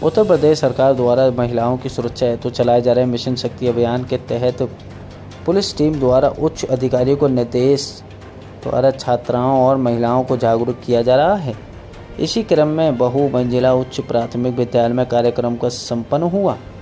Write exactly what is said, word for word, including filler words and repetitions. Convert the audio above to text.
उत्तर प्रदेश सरकार द्वारा महिलाओं की सुरक्षा हेतु तो चलाए जा रहे मिशन शक्ति अभियान के तहत पुलिस टीम द्वारा उच्च अधिकारियों को निर्देश द्वारा छात्राओं और महिलाओं को जागरूक किया जा रहा है। इसी क्रम में बहु मंजिला उच्च प्राथमिक विद्यालय में कार्यक्रम का संपन्न हुआ।